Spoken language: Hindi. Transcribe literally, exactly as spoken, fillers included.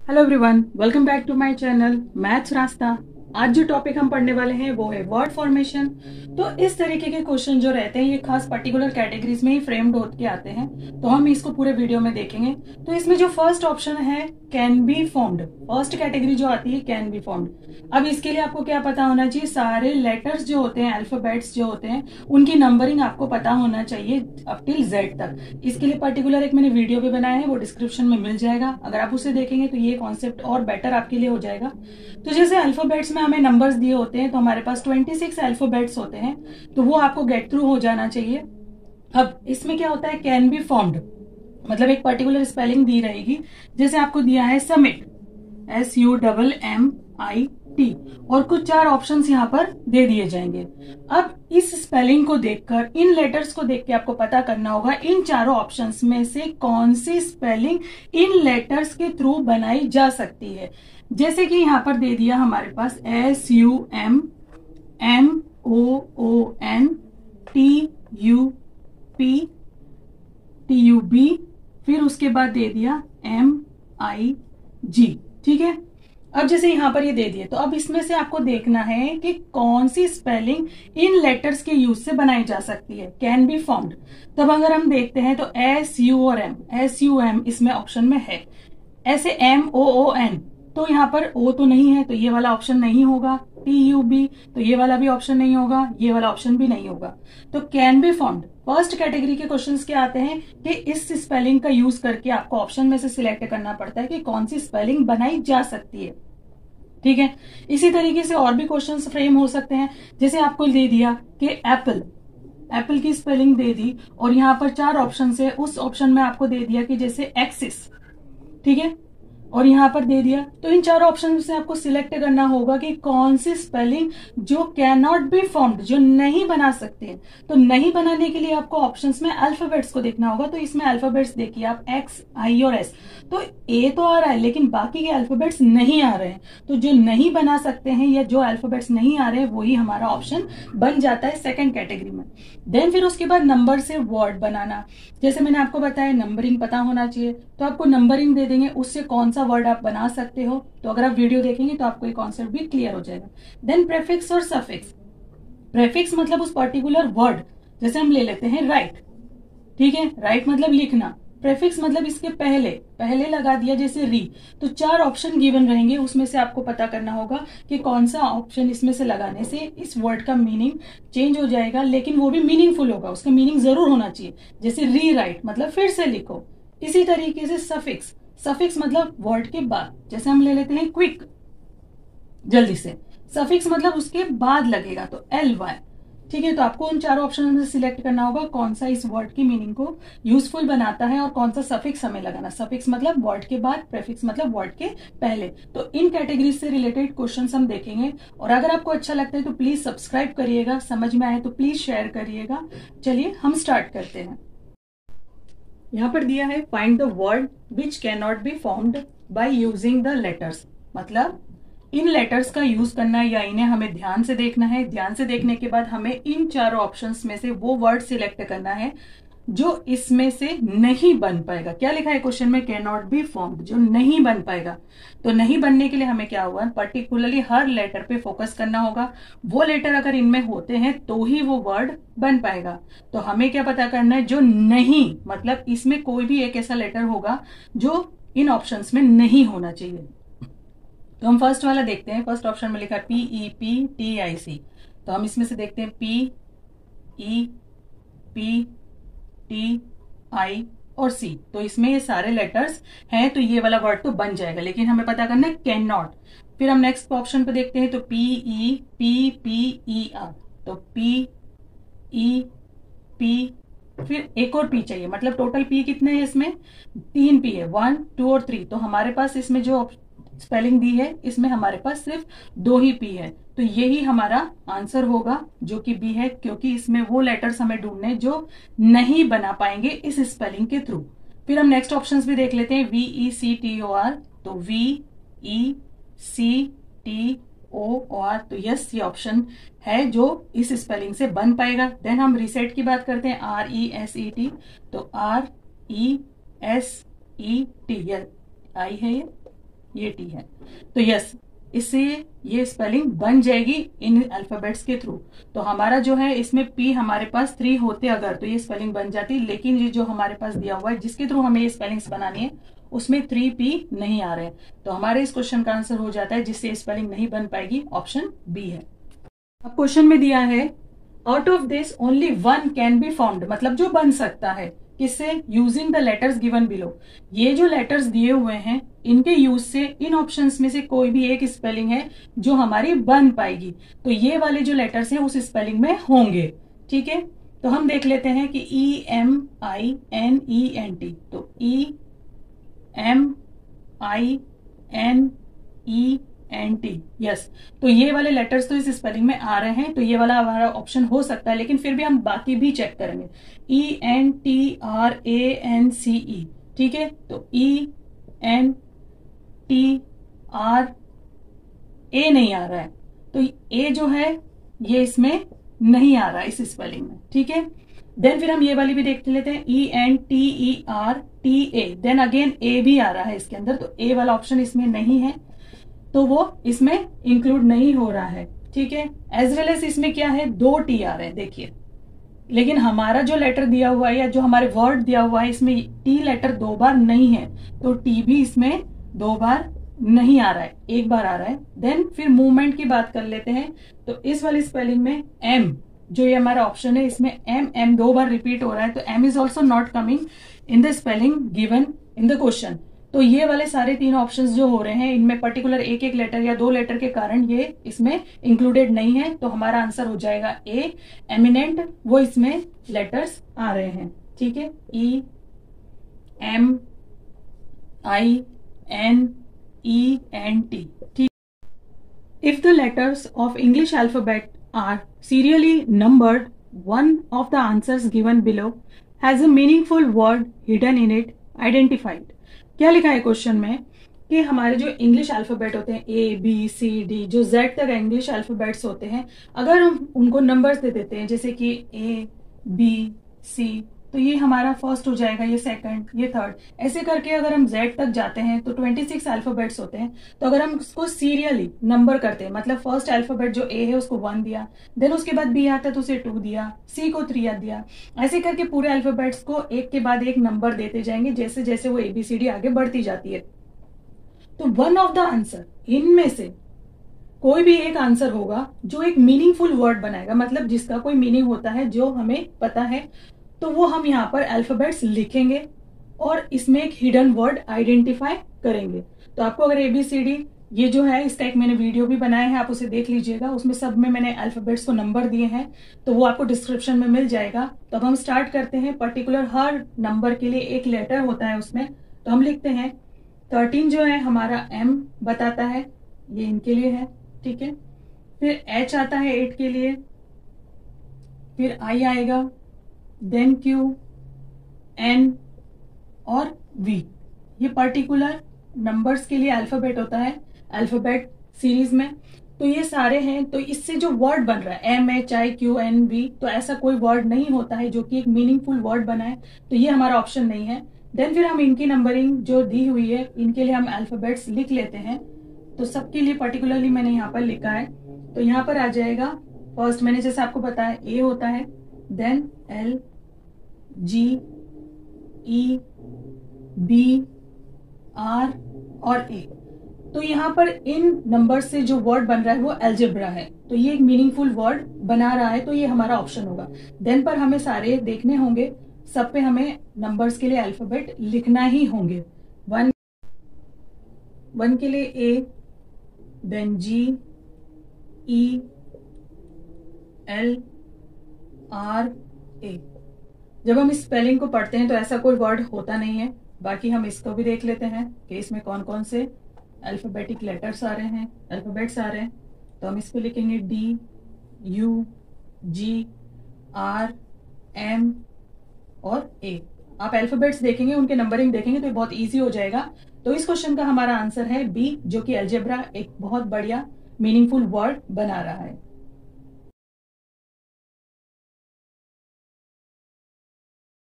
Hello everyone, welcome back to my channel maths Rasta. आज जो टॉपिक हम पढ़ने वाले हैं वो है वर्ड फॉर्मेशन। तो इस तरीके के क्वेश्चन जो रहते हैं ये खास पर्टिकुलर कैटेगरीज में ही फ्रेम्ड होके आते हैं, तो हम इसको पूरे वीडियो में देखेंगे। तो इसमें जो फर्स्ट ऑप्शन है can be formed, first category जो आती है कैन बी फॉर्म्ड। अब इसके लिए आपको क्या पता होना चाहिए, सारे लेटर्स जो होते हैं, अल्फाबेट्स जो होते हैं, उनकी नंबरिंग आपको पता होना चाहिए अप टिल जेड तक। इसके लिए पर्टिकुलर एक मैंने वीडियो भी बनाया है, वो डिस्क्रिप्शन में मिल जाएगा। अगर आप उसे देखेंगे तो ये कॉन्सेप्ट और बेटर आपके लिए हो जाएगा। तो जैसे अल्फाबेट्स में हमें नंबर्स दिए होते हैं, तो हमारे पास छब्बीस अल्फाबेट्स होते हैं, तो वो आपको गेट थ्रू हो जाना चाहिए। अब इसमें क्या होता है, कैन बी फॉर्म्ड मतलब एक पर्टिकुलर स्पेलिंग दी रहेगी। जैसे आपको दिया है summit, S U double M I T, और कुछ चार ऑप्शंस यहाँ पर दे दिए जाएंगे। अब इस स्पेलिंग को देखकर, इन लेटर्स को देख के आपको पता करना होगा इन चारों ऑप्शंस में से कौन सी स्पेलिंग इन लेटर्स के थ्रू बनाई जा सकती है। जैसे कि यहाँ पर दे दिया हमारे पास S U M M O O N T U P T U B, फिर उसके बाद दे दिया एम आई जी। ठीक है, अब जैसे यहाँ पर ये दे दिए, तो अब इसमें से आपको देखना है कि कौन सी स्पेलिंग इन लेटर्स के यूज से बनाई जा सकती है, कैन बी फॉर्म्ड। तब अगर हम देखते हैं तो एस यू और एम, एस यू एम इसमें ऑप्शन में है। ऐसे एम ओ ओ एन, तो यहाँ पर ओ तो नहीं है, तो ये वाला ऑप्शन नहीं होगा। टी यू बी, तो ये वाला भी ऑप्शन नहीं होगा, ये वाला ऑप्शन भी नहीं होगा। तो can be formed first category के क्वेश्चंस क्या आते हैं कि इस स्पेलिंग का यूज करके आपको ऑप्शन में से सिलेक्ट करना पड़ता है कि कौन सी स्पेलिंग बनाई जा सकती है। ठीक है, इसी तरीके से और भी क्वेश्चंस फ्रेम हो सकते हैं। जैसे आपको दे दिया कि एप्पल, एप्पल की स्पेलिंग दे दी, और यहाँ पर चार ऑप्शन है, उस ऑप्शन में आपको दे दिया कि जैसे एक्सिस, ठीक है, और यहाँ पर दे दिया। तो इन चार ऑप्शन से आपको सिलेक्ट करना होगा कि कौन सी स्पेलिंग जो कैन नॉट बी फॉर्म्ड, जो नहीं बना सकते हैं। तो नहीं बनाने के लिए आपको ऑप्शंस में अल्फाबेट्स को देखना होगा। तो इसमें अल्फाबेट्स देखिए आप, एक्स आई और एस, तो ए तो आ रहा है लेकिन बाकी के अल्फाबेट्स नहीं आ रहे हैं। तो जो नहीं बना सकते हैं या जो अल्फाबेट्स नहीं आ रहे हैं वही हमारा ऑप्शन बन जाता है सेकेंड कैटेगरी में। देन फिर उसके बाद नंबर से वर्ड बनाना, जैसे मैंने आपको बताया नंबरिंग पता होना चाहिए, तो आपको नंबरिंग दे देंगे, उससे कौन सा वर्ड आप बना सकते हो। तो अगर आप वीडियो देखेंगे तो आपको ये कॉन्सेप्ट भी क्लियर हो जाएगा। देन प्रेफिक्स और सफिक्स, प्रेफिक्स मतलब उस पर्टिकुलर वर्ड, जैसे हम ले लेते हैं राइट, ठीक है, राइट मतलब लिखना। प्रेफिक्स मतलब इसके पहले पहले लगा दिया, जैसे री। तो चार ऑप्शन गिवन रहेंगे, उसमें से आपको पता करना होगा कि कौन सा ऑप्शन इसमें से लगाने से इस वर्ड का मीनिंग चेंज हो जाएगा, लेकिन वो भी मीनिंगफुल होगा, उसका मीनिंग जरूर होना चाहिए। जैसे री राइट मतलब फिर से लिखो। इसी तरीके से सफिक्स, सफिक्स मतलब वर्ड के बाद, जैसे हम ले लेते हैं क्विक, जल्दी से। सफिक्स मतलब उसके बाद लगेगा, तो एल वाई। ठीक है, तो आपको उन चारों ऑप्शन में सिलेक्ट करना होगा कौन सा इस वर्ड की मीनिंग को यूजफुल बनाता है और कौन सा सफिक्स हमें लगाना। सफिक्स मतलब वर्ड के बाद, प्रेफिक्स मतलब वर्ड के पहले। तो इन कैटेगरीज से रिलेटेड क्वेश्चंस हम देखेंगे। और अगर आपको अच्छा लगता है तो प्लीज सब्सक्राइब करिएगा, समझ में आए तो प्लीज शेयर करिएगा। चलिए हम स्टार्ट करते हैं। यहाँ पर दिया है find the word which can not be formed by using the letters, मतलब इन लेटर्स का यूज करना है या इन्हें हमें ध्यान से देखना है। ध्यान से देखने के बाद हमें इन चारों ऑप्शंस में से वो वर्ड सिलेक्ट करना है जो इसमें से नहीं बन पाएगा। क्या लिखा है क्वेश्चन में, कैन नॉट बी फॉर्म्ड, जो नहीं बन पाएगा। तो नहीं बनने के लिए हमें क्या हुआ, पर्टिकुलरली हर लेटर पे फोकस करना होगा। वो लेटर अगर इनमें होते हैं तो ही वो वर्ड बन पाएगा। तो हमें क्या पता करना है, जो नहीं, मतलब इसमें कोई भी एक ऐसा लेटर होगा जो इन ऑप्शंस में नहीं होना चाहिए। तो हम फर्स्ट वाला देखते हैं। फर्स्ट ऑप्शन में लिखा P E P T I C, तो हम इसमें से देखते हैं P E P T I और सी। तो इसमें ये सारे लेटर्स हैं, तो ये वाला वर्ड तो बन जाएगा, लेकिन हमें पता करना है कैन नॉट। फिर हम नेक्स्ट ऑप्शन पे देखते हैं, तो P E P P E R, तो पी ई पी, फिर एक और पी चाहिए, मतलब टोटल पी कितने हैं इसमें, तीन पी है, वन टू और थ्री। तो हमारे पास इसमें जो स्पेलिंग दी है इसमें हमारे पास सिर्फ दो ही पी है, तो यही हमारा आंसर होगा जो कि बी है, क्योंकि इसमें वो लेटर्स हमें ढूंढने जो नहीं बना पाएंगे इस स्पेलिंग के थ्रू। फिर हम नेक्स्ट ऑप्शंस भी देख लेते हैं, V E C T O R, तो V E C T O R, तो यस ये ऑप्शन है जो इस स्पेलिंग से बन पाएगा। देन हम रिसेट की बात करते हैं, R E S E T, तो R E S E T I है ये, ये टी है। तो यस, इससे ये स्पेलिंग बन जाएगी इन अल्फाबेट्स के थ्रू। तो हमारा जो है इसमें पी हमारे पास थ्री होते अगर तो ये स्पेलिंग बन जाती, लेकिन ये जो हमारे पास दिया हुआ है जिसके थ्रू हमें ये स्पेलिंग्स बनानी है उसमें थ्री पी नहीं आ रहे हैं। तो हमारे इस क्वेश्चन का आंसर हो जाता है जिससे स्पेलिंग नहीं बन पाएगी, ऑप्शन बी है। अब क्वेश्चन में दिया है out of this only one can be found, मतलब जो बन सकता है किससे, using the letters given below. ये जो लेटर्स दिए हुए हैं इनके यूज से इन ऑप्शंस में से कोई भी एक स्पेलिंग है जो हमारी बन पाएगी, तो ये वाले जो लेटर्स हैं उस स्पेलिंग में होंगे। ठीक है, तो हम देख लेते हैं कि E M I N E N T, तो E M I N E N T, yes, तो ये वाले लेटर्स तो इस स्पेलिंग में आ रहे हैं, तो ये वाला हमारा ऑप्शन हो सकता है। लेकिन फिर भी हम बाकी भी चेक करेंगे। E N T R A N C E, ठीक है, तो E N T R A नहीं आ रहा है, तो ए जो है ये इसमें नहीं आ रहा है इस स्पेलिंग में। ठीक है, देन फिर हम ये वाली भी देख लेते हैं, E N T E R T A, then again A भी आ रहा है इसके अंदर, तो ए वाला ऑप्शन इसमें नहीं है, तो वो इसमें इंक्लूड नहीं हो रहा है। ठीक है, एज वेल एज इसमें क्या है, दो टी आ रहे हैं देखिए, लेकिन हमारा जो लेटर दिया हुआ है या जो हमारे वर्ड दिया हुआ है इसमें टी लेटर दो बार नहीं है, तो टी भी इसमें दो बार नहीं आ रहा है, एक बार आ रहा है। देन फिर मूवमेंट की बात कर लेते हैं, तो इस वाली स्पेलिंग में एम जो ये हमारा ऑप्शन है इसमें एम एम दो बार रिपीट हो रहा है, तो M is also not coming in the spelling given in the question. तो ये वाले सारे तीन ऑप्शंस जो हो रहे हैं इनमें पर्टिकुलर एक एक लेटर या दो लेटर के कारण ये इसमें इंक्लूडेड नहीं है, तो हमारा आंसर हो जाएगा ए, एमिनेंट, वो इसमें लेटर्स आ रहे हैं। ठीक है, E M I N E N T. ठीक, if the letters of English alphabet are serially numbered, one of the answers given below has a meaningful word hidden in it, identified। क्या लिखा है क्वेश्चन में कि हमारे जो इंग्लिश अल्फाबेट होते हैं ए बी सी डी, जो जेड तक इंग्लिश अल्फाबेट्स होते हैं, अगर हम उनको नंबर्स दे देते हैं जैसे कि ए बी सी, तो ये हमारा फर्स्ट हो जाएगा, ये सेकंड, ये थर्ड, ऐसे करके अगर हम जेड तक जाते हैं तो छब्बीस अल्फाबेट्स होते हैं। तो अगर हम उसको सीरियली नंबर करते हैं, मतलब फर्स्ट अल्फाबेट जो ए है उसको वन दिया, देन उसके बाद बी आता है तो उसे टू दिया, सी को थ्री दिया, ऐसे करके पूरे अल्फाबेट्स को एक के बाद एक नंबर देते जाएंगे जैसे जैसे वो एबीसीडी आगे बढ़ती जाती है। तो वन ऑफ द आंसर, इनमें से कोई भी एक आंसर होगा जो एक मीनिंगफुल वर्ड बनाएगा, मतलब जिसका कोई मीनिंग होता है जो हमें पता है, तो वो हम यहाँ पर अल्फाबेट्स लिखेंगे और इसमें एक हिडन वर्ड आइडेंटिफाई करेंगे। तो आपको अगर एबीसीडी ये जो है इसका एक मैंने वीडियो भी बनाया है, आप उसे देख लीजिएगा, उसमें सब में मैंने अल्फाबेट्स को नंबर दिए हैं, तो वो आपको डिस्क्रिप्शन में मिल जाएगा। तो अब हम स्टार्ट करते हैं, पर्टिकुलर हर नंबर के लिए एक लेटर होता है उसमें, तो हम लिखते हैं थर्टीन जो है हमारा एम बताता है, ये इनके लिए है। ठीक है, फिर एच आता है एट के लिए, फिर आई आएगा, देन क्यू, एन और वी, ये पर्टिकुलर नंबर्स के लिए अल्फाबेट होता है अल्फाबेट सीरीज में। तो ये सारे हैं, तो इससे जो वर्ड बन रहा है M H I Q N V, तो ऐसा कोई वर्ड नहीं होता है जो कि एक मीनिंगफुल वर्ड बनाए, तो ये हमारा ऑप्शन नहीं है। देन फिर हम इनकी नंबरिंग जो दी हुई है इनके लिए हम अल्फाबेट्स लिख लेते हैं, तो सबके लिए पर्टिकुलरली मैंने यहाँ पर लिखा है। तो यहाँ पर आ जाएगा, फर्स्ट मैंने जैसे आपको बताया ए होता है, then L G E B R और ए। तो यहाँ पर इन नंबर से जो वर्ड बन रहा है वो अलजेब्रा है, तो ये एक मीनिंगफुल वर्ड बना रहा है, तो ये हमारा ऑप्शन होगा। देन पर हमें सारे देखने होंगे, सब पे हमें नंबर्स के लिए अल्फाबेट लिखना ही होंगे। वन वन के लिए A, then G E L R A. जब हम इस स्पेलिंग को पढ़ते हैं तो ऐसा कोई वर्ड होता नहीं है। बाकी हम इसको भी देख लेते हैं कि इसमें कौन कौन से अल्फाबेटिक लेटर्स आ रहे हैं, अल्फाबेट्स आ रहे हैं। तो हम इसको लिखेंगे D U G R M और ए। आप अल्फाबेट्स देखेंगे, उनके नंबरिंग देखेंगे तो ये बहुत इजी हो जाएगा। तो इस क्वेश्चन का हमारा आंसर है बी, जो कि अलजेब्रा एक बहुत बढ़िया मीनिंगफुल वर्ड बना रहा है।